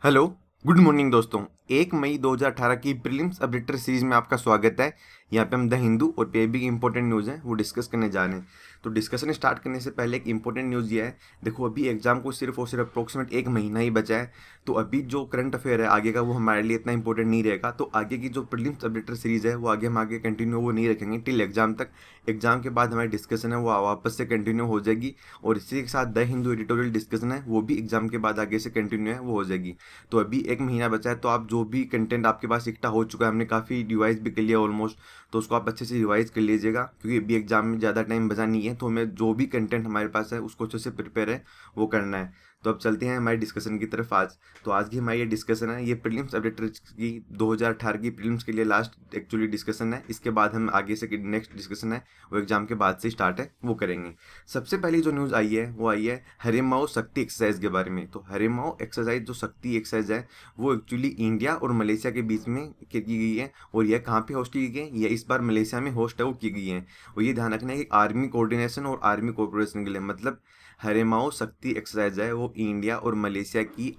Hello, good morning दोस्तों। 1 मई 2018 की prelims updater series में आपका स्वागत है। यहाँ पे हम द हिंदू और पे भी इंपॉर्टेंट न्यूज़ हैं वो डिस्कस करने जा रहे हैं। तो डिस्कशन स्टार्ट करने से पहले एक इंपॉर्टेंट न्यूज़ ये है, देखो अभी एग्जाम को सिर्फ और सिर्फ अप्रोक्सीमेट 1 महीना ही बचा है। तो अभी जो करंट अफेयर है आगे का वो हमारे लिए इतना इंपॉर्टेंट नहीं रहेगा। तो आगे की जो प्रीलिम्स अपडेटर सीरीज है वो आगे कंटिन्यू वो नहीं रखेंगे टिल एग्जाम तक। एग्जाम के बाद हमारी डिस्कशन है वो वापस से कंटिन्यू हो जाएगी, और इसी के साथ द हिंदू एडिटोरियल डिस्कशन है वो भी एग्जाम के बाद आगे से कंटिन्यू है वो हो जाएगी। तो अभी 1 महीना बचा है, तो आप जो भी कंटेंट आपके पास इकट्ठा हो चुका है, हमने काफ़ी रिवाइज भी कर लिया ऑलमोस्ट, तो उसको आप अच्छे से रिवाइज कर लीजिएगा, क्योंकि अभी एग्जाम में ज़्यादा टाइम बचा नहीं है। तो हमें जो भी कंटेंट हमारे पास है उसको अच्छे से प्रिपेयर है वो करना है। तो अब चलते हैं हमारी डिस्कशन की तरफ। तो आज की हमारी ये डिस्कशन है, ये प्रीलिम्स अपडेटर की 2018 की प्रीलिम्स के लिए लास्ट एक्चुअली डिस्कशन है। इसके बाद हम आगे से नेक्स्ट डिस्कशन है वो एग्जाम के बाद से स्टार्ट है वो करेंगे। सबसे पहली जो न्यूज़ आई है वो आई है हरेमाओ शक्ति एक्सरसाइज के बारे में। तो हरेमाओ एक्सरसाइज जो शक्ति एक्सरसाइज है वो एक्चुअली इंडिया और मलेशिया के बीच में की गई है, और यह कहाँ पे होस्ट की गई है, यह इस बार मलेशिया में होस्ट है वो की गई है। और ये ध्यान रखना है कि आर्मी कोऑर्डिनेशन और आर्मी कोऑपरेशन के लिए, मतलब हरेमाओ शक्ति एक्सरसाइज है वो इंडिया और मलेशिया की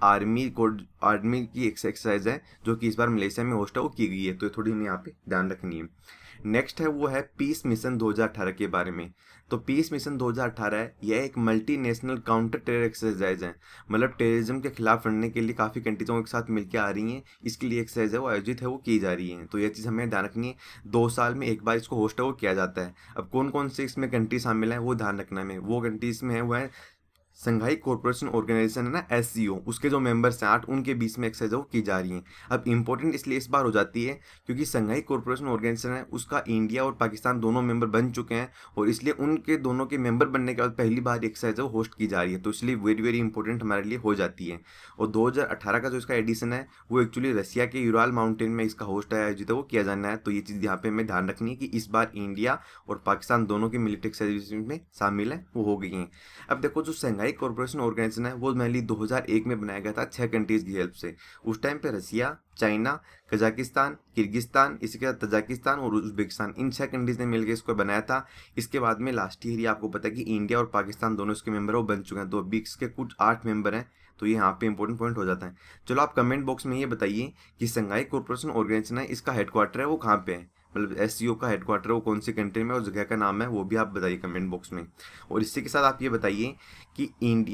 आर्मी की एक्सरसाइज है जो कि इस बार मलेशिया में होस्ट है वो की गई है। तो थोड़ी हमें यहाँ पे ध्यान रखनी है। नेक्स्ट है वो है पीस मिशन 2018 के बारे में। तो पीस मिशन 2018 है, यह एक मल्टीनेशनल काउंटर टेरर एक्सरसाइज है, मतलब टेररिज्म के खिलाफ लड़ने के लिए काफ़ी कंट्रीजों के साथ मिलकर आ रही हैं। इसके लिए एक्सरसाइज है वो आयोजित है वो की जा रही है। तो यह चीज़ हमें ध्यान रखनी है, 2 साल में एक बार इसको होस्ट है वो किया जाता है। अब कौन कौन से इसमें कंट्री शामिल है वो ध्यान रखना है। वो कंट्रीज में है वो है संघाई कॉर्पोरेशन ऑर्गेनाइजेशन है ना, एससीओ, उसके जो मेंबर्स हैं 8, उनके बीच में एक्सरसाइज वो की जा रही हैं। अब इंपॉर्टेंट इसलिए इस बार हो जाती है क्योंकि संघाई कॉर्पोरेशन ऑर्गेनाइजेशन है उसका इंडिया और पाकिस्तान दोनों मेंबर बन चुके हैं, और इसलिए उनके दोनों के मेंबर बनने के बाद पहली बार एक्सरसाइज वो होस्ट की जा रही है। तो इसलिए वेरी वेरी इंपॉर्टेंट हमारे लिए हो जाती है। और 2018 का जो इसका एडिशन है वो एक्चुअली रसिया के यूराल माउंटेन में इसका होस्ट है आयोजित वो किया जाना है। तो ये चीज़ यहाँ पे हमें ध्यान रखनी है कि इस बार इंडिया और पाकिस्तान दोनों की मिलिट्री एक्सरसाइज में शामिल है वो हो गई हैं। अब देखो जो संघाई कॉर्पोरेशन ऑर्गेनाइजेशन है वो मेनली 2001 में बनाया गया था 6 कंट्रीज की हेल्प से। उस टाइम पे रसिया, चाइना, कजाकिस्तान, किर्गिस्तान, इसी के साथ तजाकिस्तान और उज्बेकिस्तान, इन 6 कंट्रीज ने मिलकर इसको बनाया था। इसके बाद में लास्ट ईयर ही आपको पता है कि इंडिया और पाकिस्तान दोनों इसके मेंबर वो बन चुके हैं। तो अभी इसके कुछ 8 मेंबर हैं। तो ये यहाँ पे इंपॉर्टेंट पॉइंट हो जाता है। चलो आप कमेंट बॉक्स में ये बताइए कि संघाई कॉर्पोरेशन ऑर्गेनाइजेशन है इसका हेडक्वार्टर है वो कहाँ पे है, मतलब एससीओ का हेडक्वार्टर वो कौन सी कंट्री में और जगह का नाम है वो भी आप बताइए कमेंट बॉक्स में। और इसी के साथ आप ये बताइए कि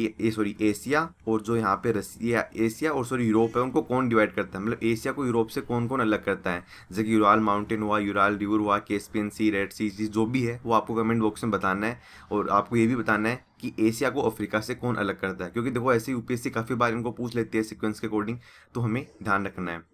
एशिया और जो यहाँ पे रसिया, एशिया और यूरोप है उनको कौन डिवाइड करता है, मतलब एशिया को यूरोप से कौन कौन अलग करता है। जैसे कि यूराल माउंटेन हुआ, यूराल रिवर हुआ, कैस्पियन सी, रेड सी, जो भी है वो आपको कमेंट बॉक्स में बताना है। और आपको ये भी बताना है कि एशिया को अफ्रीका से कौन अलग करता है, क्योंकि देखो ऐसे यूपीएससी काफ़ी बार इनको पूछ लेती है सीक्वेंस के अकॉर्डिंग, तो हमें ध्यान रखना है।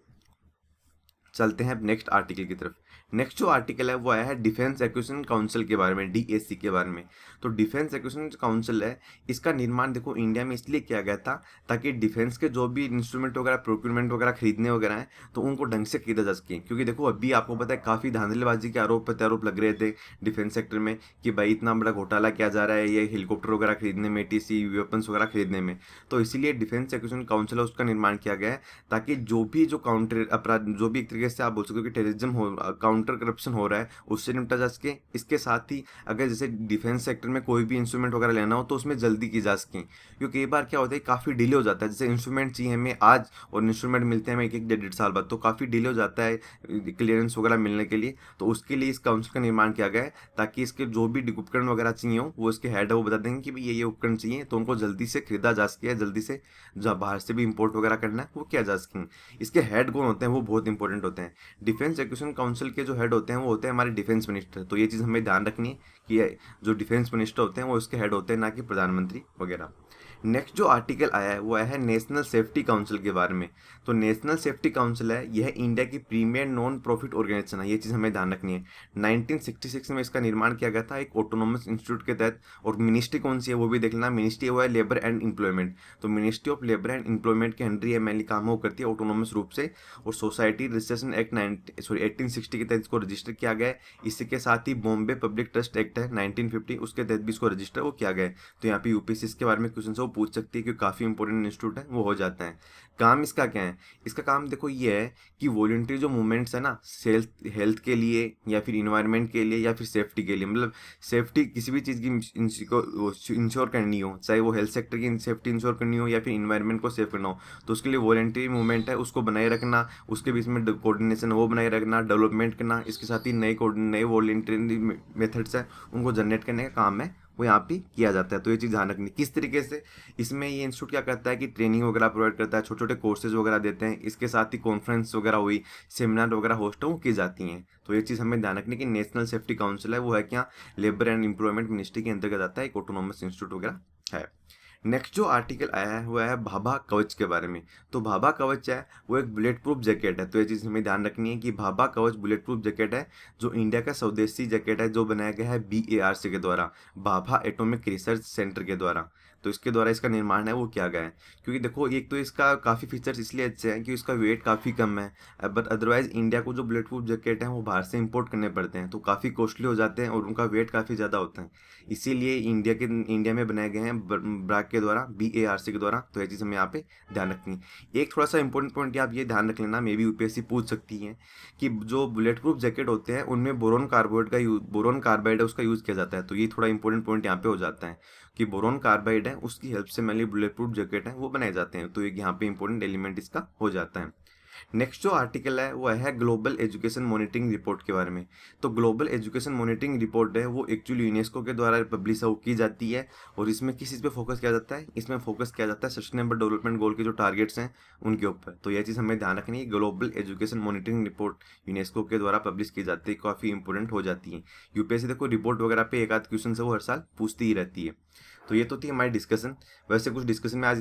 चलते हैं अब नेक्स्ट आर्टिकल की तरफ। नेक्स्ट जो आर्टिकल है वो आया है डिफेंस एक्विजिशन काउंसिल के बारे में, डीएसी के बारे में। तो डिफेंस एक्विजिशन काउंसिल है, इसका निर्माण देखो इंडिया में इसलिए किया गया था ताकि डिफेंस के जो भी इंस्ट्रूमेंट वगैरह, प्रोक्यूरमेंट वगैरह खरीदने वगैरह हैं तो उनको ढंग से खरीदा जा सके। क्योंकि देखो अभी आपको पता है काफ़ी धांधलीबाजी के आरोप प्रत्यारोप लग रहे थे डिफेंस सेक्टर में कि भाई इतना बड़ा घोटाला किया जा रहा है ये हेलीकॉप्टर वगैरह खरीदने में, टीसी वेपन्स वगैरह खरीदने में। तो इसीलिए डिफेंस एक्विजिशन काउंसिल है उसका निर्माण किया गया है, ताकि जो भी जो काउंटर अपराध, जो भी एक तरीके से आप बोल सकते हो कि टेररिज्म हो, काउंटर करप्शन हो रहा है, उससे निपटा जा सके। इसके साथ ही अगर जैसे डिफेंस सेक्टर में कोई भी इंस्ट्रूमेंट वगैरह लेना हो तो उसमें जल्दी की जा सके, क्योंकि कई बार क्या होता है काफ़ी डिले हो जाता है। जैसे इंस्ट्रूमेंट चाहिए हमें आज और इंस्ट्रूमेंट मिलते हैं हमें 1-1 साल बाद, तो काफ़ी डिले हो जाता है क्लियरेंस वगैरह मिलने के लिए। तो उसके लिए इस काउंसिल का निर्माण किया गया है, ताकि इसके जो भी उपकरण वगैरह चाहिए हो वो इसके हेड है वो बता देंगे कि भाई ये उपकरण चाहिए, तो उनको जल्दी से खरीदा जा सके, जल्दी से जहाँ बाहर से भी इंपोर्ट वगैरह करना है वो किया जा सके। इसके हेड कौन होते हैं वो बहुत इंपॉर्टेंट होते हैं। डिफेंस एक्विजिशन काउंसिल के जो हेड होते हैं वो होते हैं हमारे डिफेंस मिनिस्टर। तो ये चीज़ हमें ध्यान रखनी है कि जो डिफेंस मिनिस्टर होते हैं वो इसके हेड होते हैं, ना कि प्रधानमंत्री वगैरह। नेक्स्ट जो आर्टिकल आया है वो आया है नेशनल सेफ्टी काउंसिल के बारे में। तो नेशनल सेफ्टी काउंसिल है, यह इंडिया की प्रीमियर नॉन प्रॉफिट ऑर्गेनाइजेशन है, ये चीज़ हमें ध्यान रखनी है। 1966 में इसका निर्माण किया गया था एक ऑटोनोमस इंस्टीट्यूट के तहत। और मिनिस्ट्री कौन सी है वो भी देख लेना, मिनिस्ट्री वो है लेबर एंड एम्प्लॉयमेंट। तो ministry of labour and employment के अंडर ये मेनली काम वो करती है ऑटोनोमस रूप से। और सोसाइटी रजिस्ट्रेशन एक्ट 1860 के तहत इसको रजिस्टर किया गया है। इसी के साथ ही बॉम्बे पब्लिक ट्रस्ट एक्ट है 1950, उसके तहत भी इसको रजिस्टर वो किया गया है। तो यहाँ पे यूपीएससी के बारे में क्वेश्चन वो वो पूछ सकती है कि काफ़ी इंपॉर्टेंट इंस्टीट्यूट है, वो हो जाता है। काम इसका क्या है? इसका काम देखो ये है कि वॉलंटरी जो मूवमेंट्स है ना, सेल्फ हेल्थ के लिए या फिर इन्वायरमेंट के लिए या फिर सेफ्टी के लिए, मतलब सेफ्टी किसी भी चीज़ की इंश्योर करनी हो, चाहे वो हेल्थ सेक्टर की सेफ्टी इंश्योर करनी हो या फिर इन्वायरमेंट को सेफ करना हो, तो उसके लिए वॉलंटरी मूवमेंट है उसको बनाए रखना, उसके बीच में कोऑर्डिनेशन वो बनाए रखना, डेवलपमेंट करना, इसके साथ ही नए वॉलंटरी मेथड्स है उनको जनरेट करने का काम है वो यहाँ पे किया जाता है। तो ये चीज़ ध्यान रखनी किस तरीके से। इसमें ये इंस्टीट्यूट क्या करता है कि ट्रेनिंग वगैरह प्रोवाइड करता है, छोटे छोटे कोर्सेज वगैरह देते हैं, इसके साथ ही कॉन्फ्रेंस वगैरह हुई, सेमिनार वगैरह होस्ट हो की जाती हैं। तो ये चीज़ हमें ध्यान रखनी कि नेशनल सेफ्टी काउंसिल है वो है क्या, लेबर एंड एम्प्लॉयमेंट मिनिस्ट्री के अंतर्गत आता है, एक ऑटोनोमस इंस्टीट्यूट वगैरह है। नेक्स्ट जो आर्टिकल आया है वो है भाभा कवच के बारे में। तो भाभा कवच है वो एक बुलेट प्रूफ जैकेट है। तो ये चीज़ हमें ध्यान रखनी है कि भाभा कवच बुलेट प्रूफ जैकेट है जो इंडिया का स्वदेशी जैकेट है, जो बनाया गया है BARC के द्वारा, भाभा एटॉमिक रिसर्च सेंटर के द्वारा। तो इसके द्वारा इसका निर्माण है वो किया गया है। क्योंकि देखो एक तो इसका काफ़ी फीचर्स इसलिए अच्छे हैं कि इसका वेट काफ़ी कम है, बट अदरवाइज इंडिया को जो बुलेट प्रूफ जैकेट है वो बाहर से इंपोर्ट करने पड़ते हैं, तो काफ़ी कॉस्टली हो जाते हैं और उनका वेट काफ़ी ज़्यादा होता है। इसीलिए इंडिया में बनाए गए हैं ब्राक के द्वारा, BARC के द्वारा। तो ये चीज़ हमें यहाँ पे ध्यान रखनी है। एक थोड़ा सा इंपॉर्टेंट पॉइंट आप ये ध्यान रख लेना, मे बी UPSC पूछ सकती है कि जो बुलेट प्रूफ जैकेट होते हैं उनमें बोरोन कार्बाइड है उसका यूज़ किया जाता है। तो ये थोड़ा इंपॉर्टेंट पॉइंट यहाँ पे हो जाता है कि बोरोन कार्बाइड है उसकी हेल्प से मेनली बुलेट प्रूफ जैकेट है वो बनाए जाते हैं। तो एक यहाँ पे इंपॉर्टेंट एलिमेंट इसका हो जाता है। नेक्स्ट जो आर्टिकल है वो है ग्लोबल एजुकेशन मॉनिटरिंग रिपोर्ट के बारे में। तो ग्लोबल एजुकेशन मॉनिटरिंग रिपोर्ट है वो एक्चुअली यूनेस्को के द्वारा पब्लिश की जाती है, और इसमें किस चीज़ पे फोकस किया जाता है, इसमें फोकस किया जाता है सस्टेनेबल डेवलपमेंट गोल के जो टारगेट्स हैं उनके ऊपर। तो यह चीज़ हमें ध्यान रखनी है, global education monitoring report UNESCO के द्वारा पब्लिश की जाती है, काफ़ी इंपॉर्टेंट हो जाती है। UPSC देखो रिपोर्ट वगैरह पे एक आध क्वेश्चन से वो हर साल पूछती ही रहती है। तो ये तो थी हमारी डिस्कशन। वैसे कुछ डिस्कशन में आज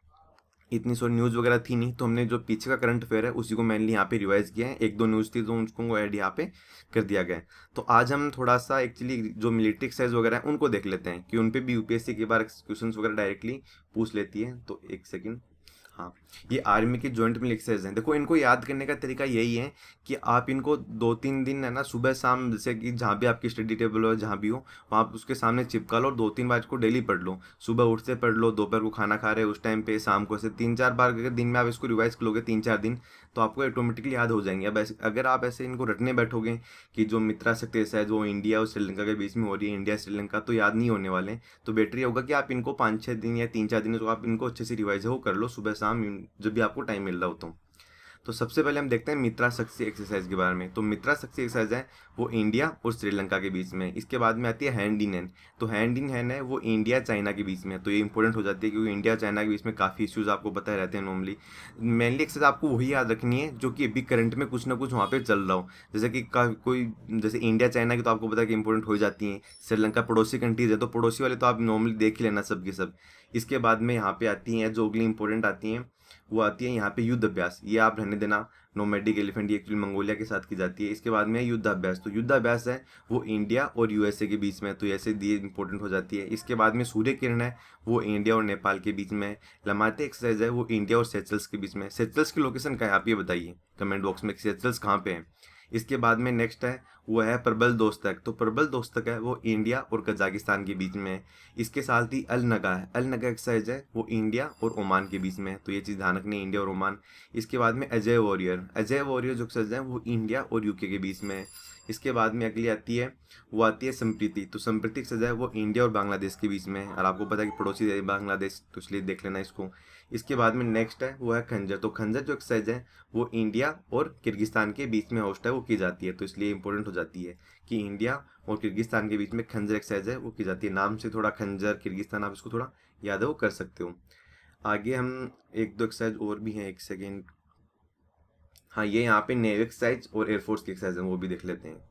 इतनी सॉरी न्यूज़ वगैरह थी नहीं, तो हमने जो पीछे का करंट अफेयर है उसी को मेनली यहाँ पे रिवाइज किया है। एक दो न्यूज़ थी तो उसको ऐड यहाँ पे कर दिया गया है। तो आज हम थोड़ा सा एक्चुअली जो मिलिट्री एक्सरसाइज वगैरह है उनको देख लेते हैं कि उन पे भी UPSC के बार क्वेश्चन वगैरह डायरेक्टली पूछ लेती है। तो एक सेकेंड, हाँ, ये आर्मी की जॉइंट मिलिट्री एक्सरसाइज हैं। देखो इनको याद करने का तरीका यही है कि आप इनको 2-3 दिन है ना, सुबह शाम, जैसे कि जहाँ भी आपकी स्टडी टेबल हो जहाँ भी हो वहाँ आप उसके सामने चिपका लो और 2-3 बार इसको डेली पढ़ लो। सुबह उठते पढ़ लो, दोपहर को खाना खा रहे उस टाइम पे, शाम को, ऐसे 3-4 बार अगर दिन में आप इसको रिवाइज करोगे 3-4 दिन, तो आपको ऑटोमेटिकली याद हो जाएंगे। अब ऐसे अगर आप ऐसे इनको रटने बैठोगे कि जो मित्रा शक्ति एक्सरसाइज वो इंडिया और श्रीलंका के बीच में हो रही है, इंडिया श्रीलंका, तो याद नहीं होने वाले। तो बेटर ये होगा कि आप इनको 5-6 दिन या 3-4 दिन तो आप इनको अच्छे से रिवाइज हो कर लो सुबह शाम, जब भी आपको टाइम मिल रहा हो। तो सबसे पहले हम देखते हैं मित्रा शक्ति एक्सरसाइज के बारे में। तो मित्रा शक्ति एक्सरसाइज है वो इंडिया और श्रीलंका के बीच में। इसके बाद में आती है हैंड इन हैंड। तो हैंड इन हैंड है वो इंडिया चाइना के बीच में। तो ये इंपॉर्टेंट हो जाती है क्योंकि इंडिया चाइना के बीच में काफ़ी इश्यूज आपको पता रहते हैं नॉर्मली। मेनली एक्सरसाइज आपको वही याद रखनी है जो कि अभी करंट में कुछ ना कुछ वहाँ पे चल रहा हो। जैसे कि कोई जैसे इंडिया चाइना की तो आपको पता है कि इंपॉर्टेंट हो जाती हैं। श्रीलंका पड़ोसी कंट्रीज है तो पड़ोसी वाले तो आप नॉर्मली देख ही लेना सब के सब। इसके बाद में यहाँ पे आती हैं जो अगली इंपॉर्टेंट आती हैं वो आती है यहाँ पे युद्ध अभ्यास। ये आप रहने देना, नोमैडिक एलिफेंट, ये एक्चुअली मंगोलिया के साथ की जाती है। इसके बाद में युद्ध अभ्यास। तो युद्ध अभ्यास है वो इंडिया और USA के बीच में। तो ऐसे दिए इंपॉर्टेंट हो जाती है। इसके बाद में सूर्य किरण है वो इंडिया और नेपाल के बीच में। लमाते एक्सरसाइज है वो इंडिया और सेचल्स के बीच में। सेचल्स की लोकेशन क्या है आप ये बताइए कमेंट बॉक्स में, सेचल्स कहाँ पे है। इसके बाद में नेक्स्ट है वो है प्रबल दोस्तक। तो प्रबल दोस्तक है वो इंडिया और कजाकिस्तान के बीच में। इसके साथ ही अल नगा है, अल नगा एक्सरसाइज है वो इंडिया और ओमान के बीच में। तो ये चीज़ ध्यान रखनी है, इंडिया और ओमान। इसके बाद में अजय वॉरियर जो एक्सरसाइज है वो इंडिया और UK के बीच में। इसके बाद में अगली आती है वो आती है संप्रीति। तो संप्रीति एक्सरसाइज है वो इंडिया और बांग्लादेश के बीच में, और आपको पता है कि पड़ोसी है बांग्लादेश, तो इसलिए देख लेना इसको। इसके बाद में नेक्स्ट है वो है खंजर। तो खंजर जो एक्सरसाइज है वो इंडिया और किर्गिस्तान के बीच में होस्ट है वो की जाती है। तो इसलिए इंपॉर्टेंट हो जाती है कि इंडिया और किर्गिस्तान के बीच में खंजर एक्सरसाइज है वो की जाती है। नाम से थोड़ा खंजर किर्गिस्तान आप इसको थोड़ा याद वो कर सकते हो। आगे हम एक दो एक्सरसाइज और भी हैं, एक सेकेंड, हाँ, ये यहाँ पे नेवी एक्सरसाइज और एयरफोर्स की एक्सरसाइज है वो भी देख लेते हैं।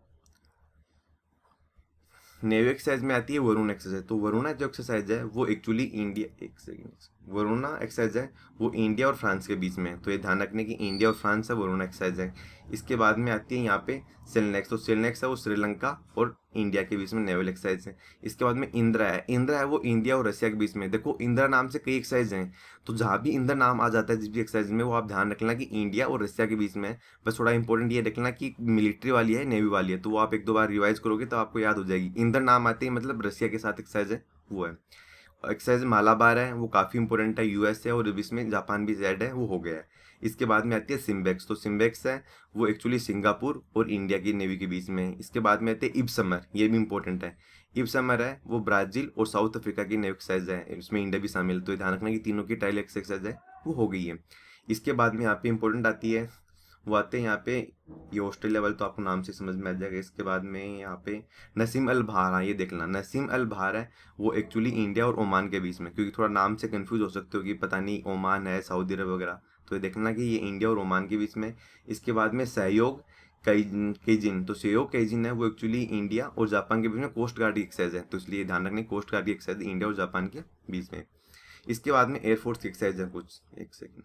नेवी एक्सरसाइज में आती है वरुण एक्सरसाइज। तो वरुणा जो एक्सरसाइज है वो एक्चुअली इंडिया, एक सेकेंड, वरुणा एक्सरसाइज है वो इंडिया और फ्रांस के बीच में है। तो ये ध्यान रखने की इंडिया और फ्रांस है वरुणा एक्सरसाइज है। इसके बाद में आती है यहाँ पे सेलनेक्स। तो सेलनेक्स है वो श्रीलंका और इंडिया के बीच में नेवल एक्सरसाइज है। इसके बाद में इंदिरा है, इंदिरा है वो इंडिया और रशिया के बीच में। देखो इंदिरा नाम से कई एक्सरसाइज हैं, तो जहाँ भी इंदिरा नाम आ जाता है जिस भी एक्सरसाइज में वो आप ध्यान रखना कि इंडिया और रशिया के बीच में है। बस थोड़ा इंपॉर्टेंट ये रखना कि मिलिट्री वाली है नेवी वाली है, तो वो आप एक दो बार रिवाइज करोगे तो आपको याद हो जाएगी। इंदिरा नाम आते ही मतलब रशिया के साथ एक्सरसाइज है वो है। एक्सरसाइज मालाबार है वो काफ़ी इंपॉर्टेंट है, यूएस है और इसमें जापान भी जेड है वो हो गया है। इसके बाद में आती है सिम्बेक्स, तो सिम्बेक्स है वो एक्चुअली सिंगापुर और इंडिया की नेवी के बीच में है। इसके बाद में आते हैं इब समर, ये भी इंपॉर्टेंट है। इब समर है वो ब्राज़ील और साउथ अफ्रीका की नेवी एक्सरसाइज है, इसमें इंडिया भी शामिल, तो ध्यान रखना कि तीनों की ट्रायल एक्सरसाइज है वो हो गई है। इसके बाद में यहाँ पे इंपॉर्टेंट आती है, वो आते हैं यहाँ पे, ये ऑस्ट्रेलिया वाले तो आपको नाम से समझ में आ जाएगा। इसके बाद में यहाँ पे नसीम अल बहार, हाँ ये देख लेना, नसीम अल बहार है वो एक्चुअली इंडिया और ओमान के बीच में, क्योंकि थोड़ा नाम से कंफ्यूज हो सकते हो कि पता नहीं ओमान है सऊदी अरब वगैरह, तो ये देखना कि ये इंडिया और ओमान के बीच में। इसके बाद में सहयोग केजिन, तो सहयोग केजिन है वो एक्चुअली इंडिया और जापान के बीच में कोस्ट गार्ड की एक्सरसाइज है, तो इसलिए ध्यान रखना कोस्ट गार्ड की एक्सरसाइज इंडिया और जापान के बीच में। इसके बाद में एयरफोर्स की एक्सरसाइज है कुछ, एक सेकेंड,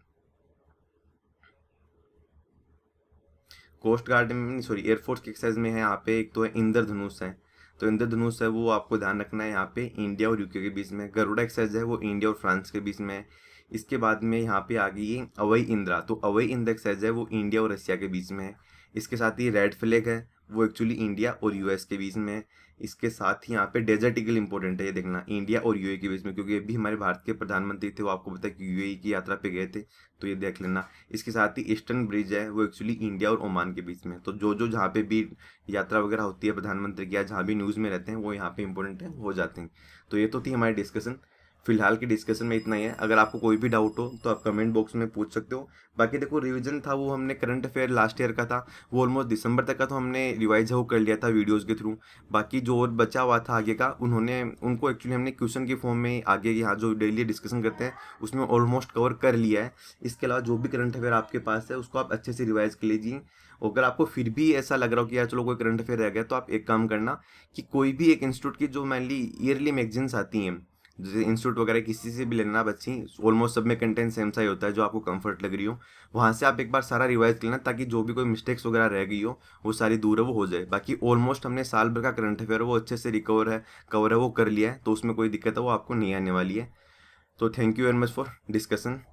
कोस्ट गार्ड में सॉरी एयरफोर्स की एक्सरसाइज में है यहाँ पे, एक तो है इंद्रधनुष है, तो इंद्रधनुष है वो आपको ध्यान रखना है यहाँ पे इंडिया और यूके के बीच में। गरुड़ा एक्सरसाइज है वो इंडिया और फ्रांस के बीच में है। इसके बाद में यहाँ पे आ गई है अवई इंद्रा, तो अवई इंद्रा एक्सरसाइज है वो इंडिया और रशिया के बीच में है। इसके साथ ही रेड फ्लैग है वो एक्चुअली इंडिया और यूएस के बीच में है। इसके साथ ही यहाँ पे डेजर्ट ईगल इंपॉर्टेंट है, ये देखना इंडिया और यूएई के बीच में, क्योंकि ये भी हमारे भारत के प्रधानमंत्री थे, वो आपको पता है कि यूएई की यात्रा पे गए थे, तो ये देख लेना। इसके साथ ही ईस्टर्न ब्रिज है वो एक्चुअली इंडिया और ओमान के बीच में, तो जो जहाँ पे भी यात्रा वगैरह होती है प्रधानमंत्री की या जहाँ भी न्यूज़ में रहते हैं वो यहाँ पे इंपॉर्टेंट है हो जाते हैं। तो ये तो थी हमारी डिस्कशन, फिलहाल की डिस्कशन में इतना ही है। अगर आपको कोई भी डाउट हो तो आप कमेंट बॉक्स में पूछ सकते हो। बाकी देखो रिवीजन था वो हमने करंट अफेयर लास्ट ईयर का था, वो ऑलमोस्ट दिसंबर तक का तो हमने रिवाइज है वो कर लिया था वीडियोस के थ्रू। बाकी जो और बचा हुआ था आगे का उनको एक्चुअली हमने क्वेश्चन के फॉर्म में आगे यहाँ जो डेली डिस्कशन करते हैं उसमें ऑलमोस्ट कवर कर लिया है। इसके अलावा जो भी करंट अफेयर आपके पास है उसको आप अच्छे से रिवाइज कर लीजिए। अगर आपको फिर भी ऐसा लग रहा हो कि यार चलो कोई करंट अफेयर रह गया, तो आप एक काम करना कि कोई भी एक इंस्टीट्यूट की जो मेनली ईयरली मैगजीन्स आती हैं, जैसे इंस्टीट्यूट वगैरह किसी से भी लेना बच्ची, ऑलमोस्ट सब में कंटेंट सेम सा ही होता है, जो आपको कंफर्ट लग रही हो वहाँ से आप एक बार सारा रिवाइज कर लेना, ताकि जो भी कोई मिस्टेक्स वगैरह रह गई हो वो सारी दूर है वो हो जाए। बाकी ऑलमोस्ट हमने साल भर का करंट अफेयर वो अच्छे से कवर है वो कर लिया है, तो उसमें कोई दिक्कत है वो आपको नहीं आने वाली है। तो thank you very much for discussion.